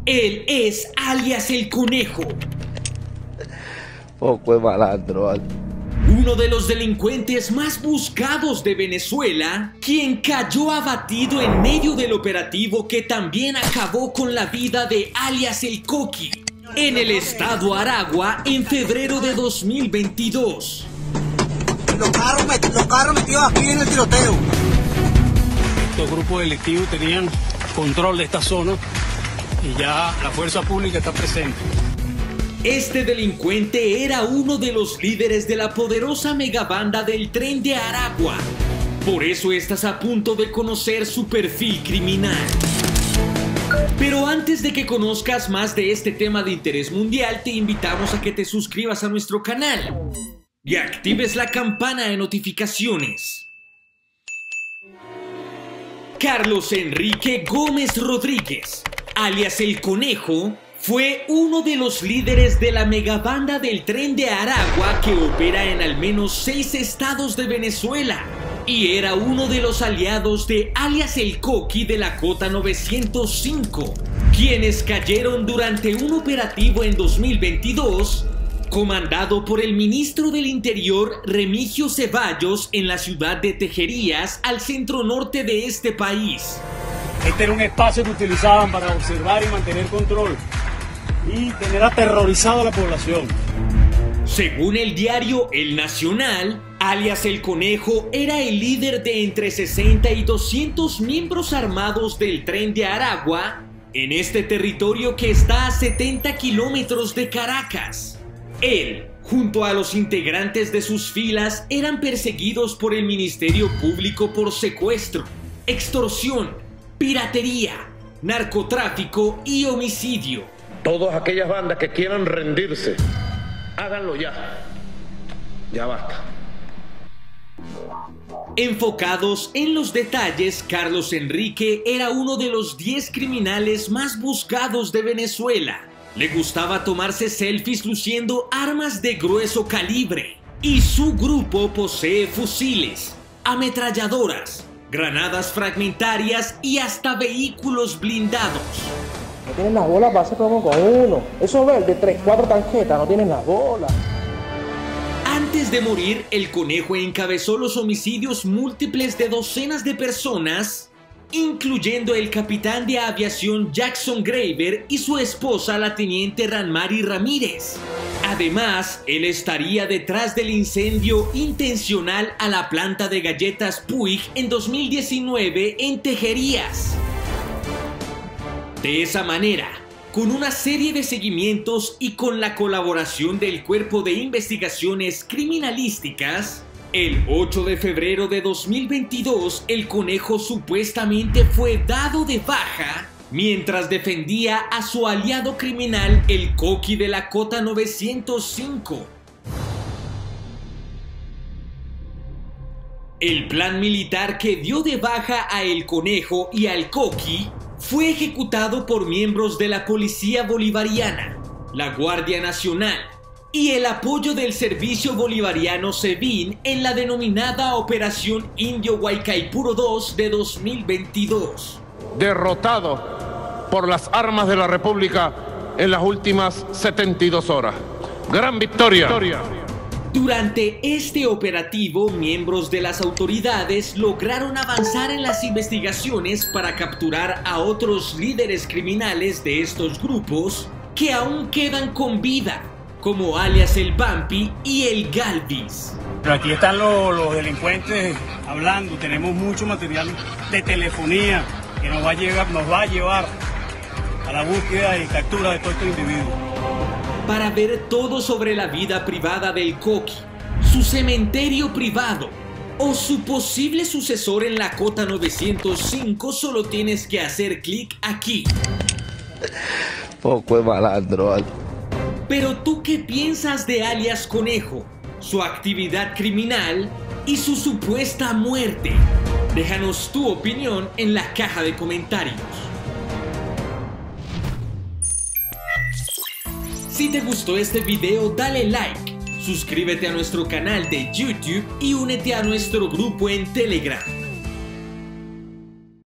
Él es alias el Conejo. Poco es malandro, ¿vale? Uno de los delincuentes más buscados de Venezuela, quien cayó abatido en medio del operativo que también acabó con la vida de alias el Coqui, en el estado Aragua en febrero de 2022. Los carros metidos aquí en el tiroteo. Estos grupos delictivos tenían control de esta zona y ya la fuerza pública está presente. Este delincuente era uno de los líderes de la poderosa megabanda del Tren de Aragua. Por eso estás a punto de conocer su perfil criminal. Pero antes de que conozcas más de este tema de interés mundial, te invitamos a que te suscribas a nuestro canal y actives la campana de notificaciones. Carlos Enrique Gómez Rodríguez, alias el Conejo, fue uno de los líderes de la megabanda del Tren de Aragua que opera en al menos 6 estados de Venezuela y era uno de los aliados de alias el Coqui de la Cota 905, quienes cayeron durante un operativo en 2022 comandado por el ministro del Interior Remigio Ceballos en la ciudad de Tejerías, al centro norte de este país. Este era un espacio que utilizaban para observar y mantener control y tener aterrorizado a la población. Según el diario El Nacional, alias el Conejo era el líder de entre 60 y 200 miembros armados del Tren de Aragua en este territorio que está a 70 kilómetros de Caracas. Él, junto a los integrantes de sus filas, eran perseguidos por el Ministerio Público por secuestro, extorsión, piratería, narcotráfico y homicidio. Todas aquellas bandas que quieran rendirse, háganlo ya. Ya basta. Enfocados en los detalles, Carlos Enrique era uno de los 10 criminales más buscados de Venezuela. Le gustaba tomarse selfies luciendo armas de grueso calibre. Y su grupo posee fusiles, ametralladoras, granadas fragmentarias y hasta vehículos blindados. No tienen las bolas para hacer promo con uno. Eso verde, 3, 4 tarjetas, no tienen las bolas. Antes de morir, el Conejo encabezó los homicidios múltiples de docenas de personas, incluyendo el capitán de aviación Jackson Graver y su esposa, la teniente Ranmari Ramírez. Además, él estaría detrás del incendio intencional a la planta de galletas Puig en 2019 en Tejerías. De esa manera, con una serie de seguimientos y con la colaboración del Cuerpo de Investigaciones Criminalísticas, el 8 de febrero de 2022, el Conejo supuestamente fue dado de baja mientras defendía a su aliado criminal, el Coqui de la Cota 905. El plan militar que dio de baja a el Conejo y al Coqui fue ejecutado por miembros de la Policía Bolivariana, la Guardia Nacional y el apoyo del Servicio Bolivariano SEBIN en la denominada Operación Indio Guaycaipuro 2 de 2022. Derrotado por las armas de la República en las últimas 72 horas. ¡Gran victoria! Durante este operativo, miembros de las autoridades lograron avanzar en las investigaciones para capturar a otros líderes criminales de estos grupos que aún quedan con vida, como alias el Vampi y el Galvis. Pero aquí están los delincuentes hablando, tenemos mucho material de telefonía que nos va a llevar a la búsqueda y captura de todos estos individuos. Para ver todo sobre la vida privada del Coqui, su cementerio privado o su posible sucesor en la Cota 905, solo tienes que hacer clic aquí. Poco es malandro, ¿vale? Pero ¿tú qué piensas de alias Conejo, su actividad criminal y su supuesta muerte? Déjanos tu opinión en la caja de comentarios. Si te gustó este video, dale like, suscríbete a nuestro canal de YouTube y únete a nuestro grupo en Telegram.